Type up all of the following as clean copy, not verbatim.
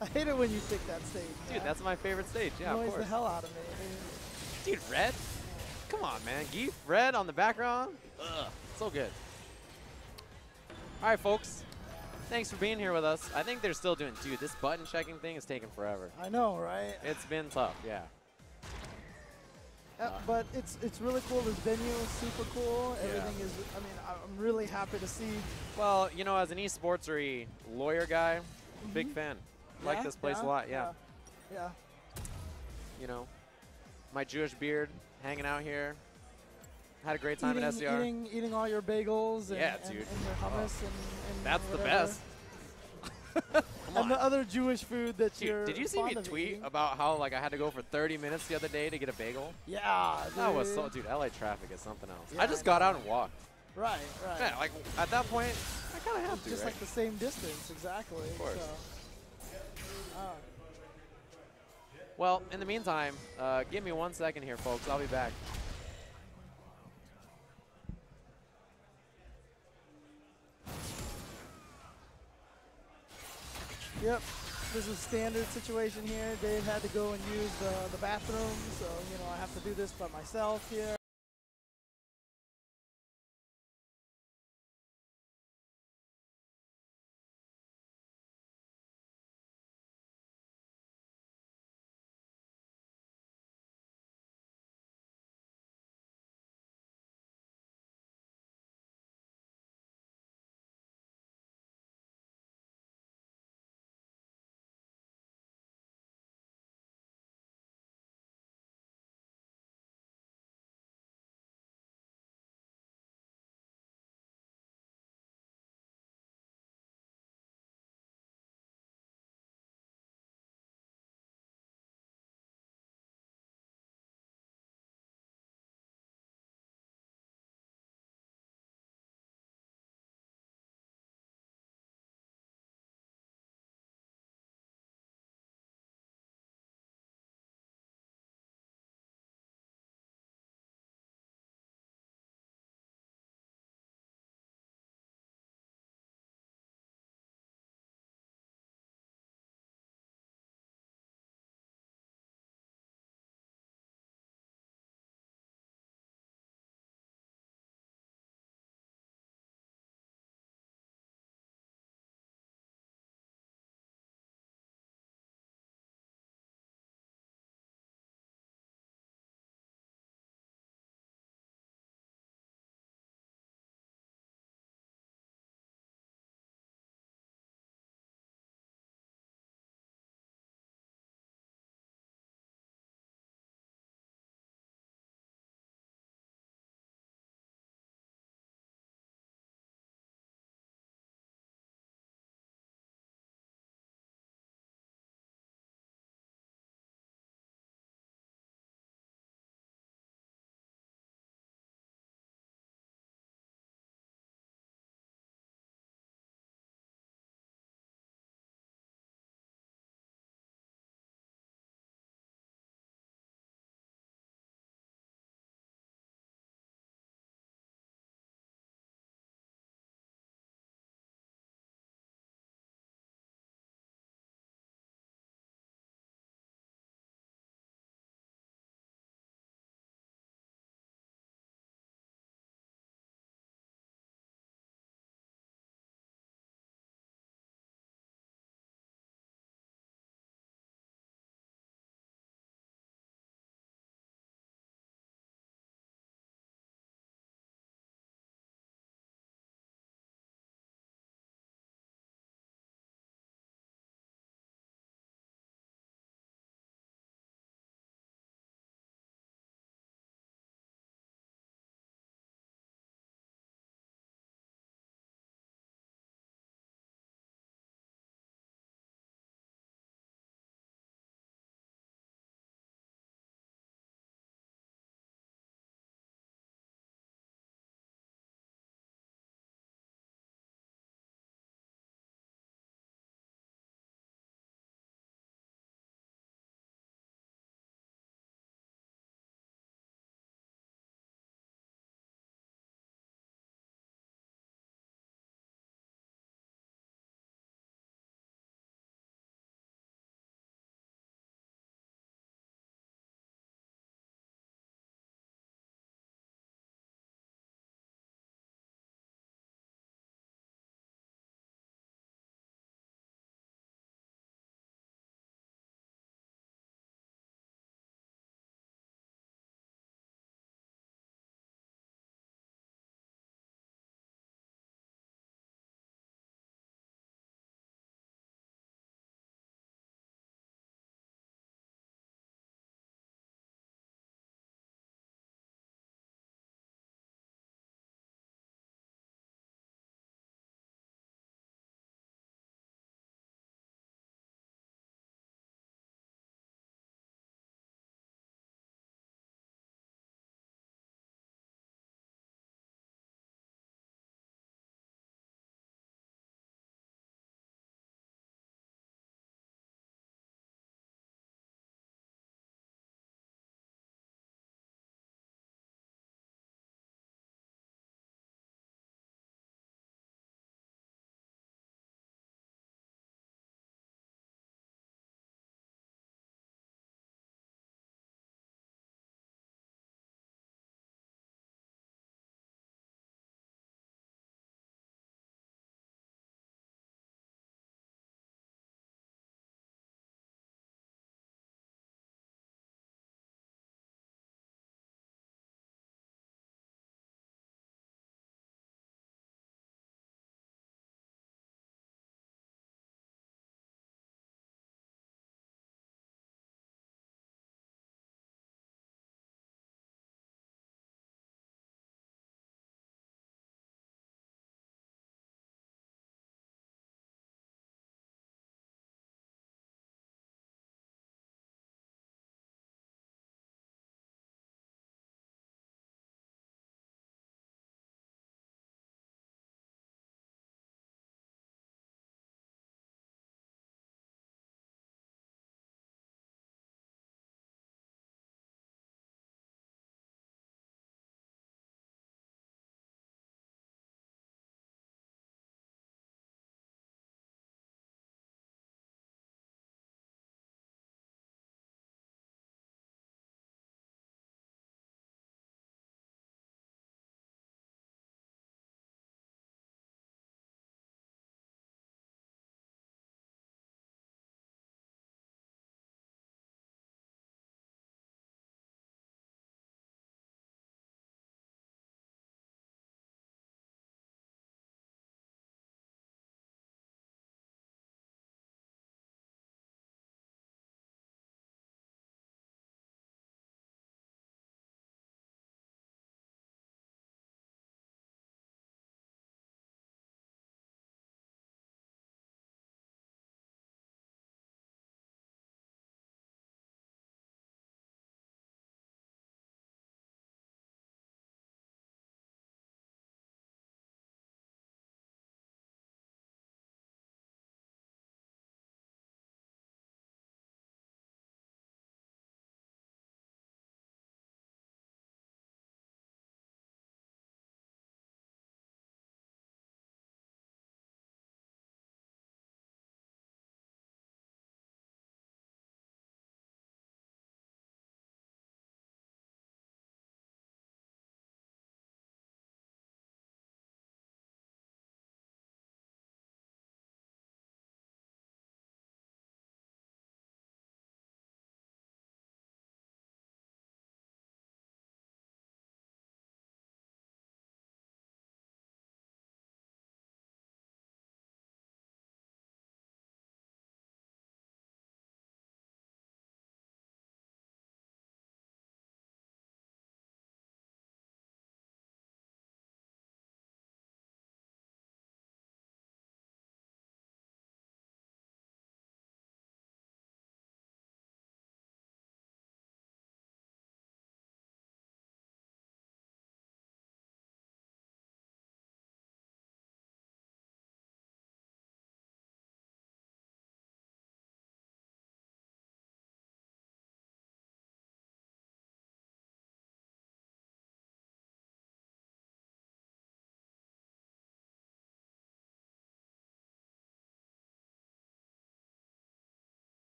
I hate it when you pick that stage. Dude, man. that's my favorite stage. Yeah, of Annoys the course. hell out of me. Dude, red? Come on, man. Geef, red on the background. Ugh, so good. All right, folks. Thanks for being here with us. I think they're still doing, dude, this button checking thing is taking forever. I know, right? It's been tough, yeah. But it's really cool. This venue is super cool. Yeah. Everything is. I mean, I'm really happy to see. Well, you know, as an esportsery lawyer guy, big fan. Like Yeah, this place yeah, a lot, yeah. Yeah. You know, my Jewish beard hanging out here. Had a great time at SCR. Eating all your bagels and, Yeah, and, dude. and your hummus and That's the whatever. best. Come on. And the other Jewish food that you're Dude, did you see me fond of tweet eating. about how like I had to go for 30 minutes the other day to get a bagel? Yeah, dude. That was so, dude, LA traffic is something else. Yeah, I just I got know. out and walked. Right, right. Yeah, like at that point, I kind of have to, Just right? like the same distance, exactly. Of course. So. Well, in the meantime, give me 1 second here, folks. I'll be back. Yep. This is a standard situation here. Dave had to go and use the bathroom, so I have to do this by myself here.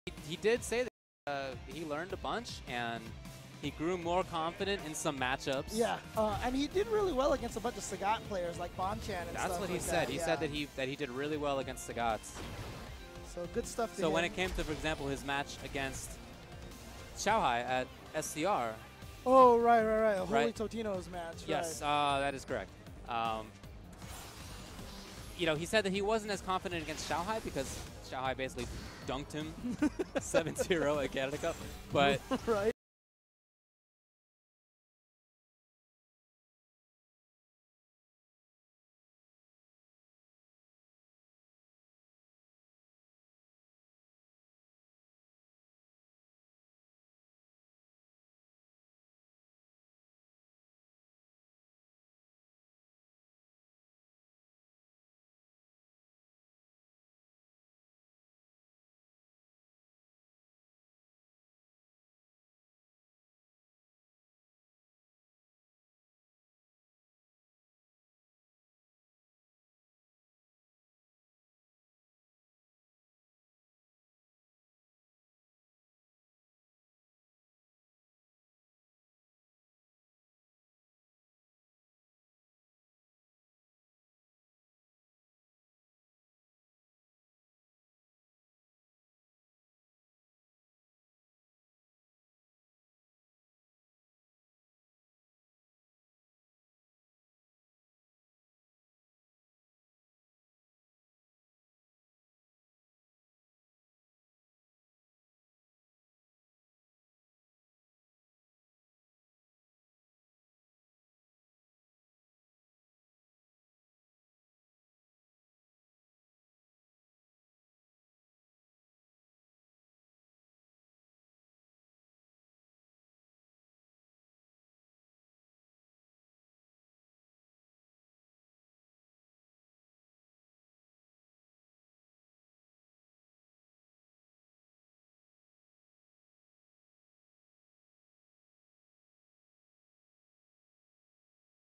He did say that he learned a bunch and he grew more confident in some matchups. Yeah, and he did really well against a bunch of Sagat players like Bonchan and stuff. That's what he like said. That. He Yeah. said that he did really well against Sagats. So good stuff. So when it came to, for example, his match against Xiaohai at SCR. Oh, right. Holy Right. Totino's match. Yes, Right. that is correct. You know, he said that he wasn't as confident against Xiaohai because Xiaohai basically dunked him 7-0 at Canada Cup. But Right.